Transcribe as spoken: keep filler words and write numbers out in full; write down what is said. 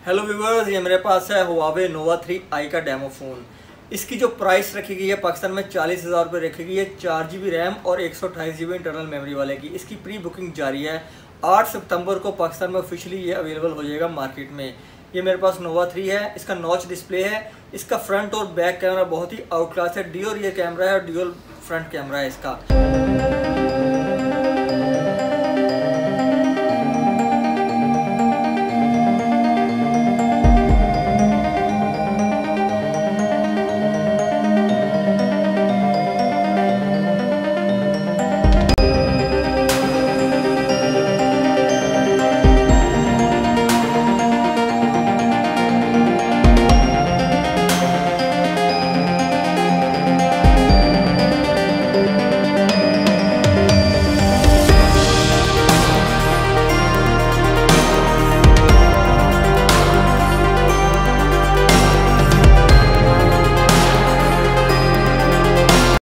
Hello viewers, ये मेरे पास है हुआवे नोवा थ्री आई का डेमो फ़ोन। इसकी जो प्राइस रखी गई है पाकिस्तान में चालीस हज़ार रुपये रखी गई है, चार जी बी रैम और एक सौ अट्ठाईस जी बी इंटरनल मेमोरी वाले की। इसकी प्री बुकिंग जारी है। आठ सितंबर को पाकिस्तान में ऑफिशियली ये अवेलेबल हो जाएगा मार्केट में। ये मेरे पास नोवा थ्री है। इसका नॉच डिस्प्ले है। इसका फ्रंट और बैक कैमरा बहुत ही आउट क्लास है। ड्यूल रियर कैमरा है और ड्यूल फ्रंट कैमरा है इसका।